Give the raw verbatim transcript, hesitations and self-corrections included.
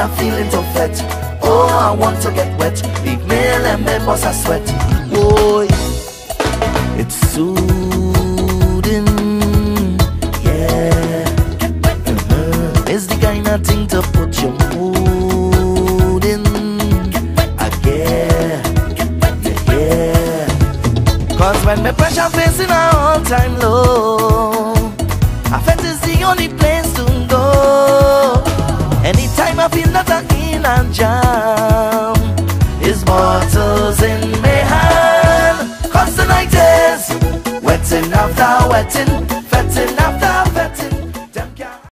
I'm feeling so fat. Oh, I want to get wet. Big meal and me bust a sweat. Boy, it's soothing. Yeah. Uh-huh. It's the kind of thing to put your mood in. I yeah. Yeah. Cause when my pressure facing an all-time low, I felt it's the only place to go. Anytime I feel that I'm in a jam, is bottles in my hand. Cause the night is wetting after wetting.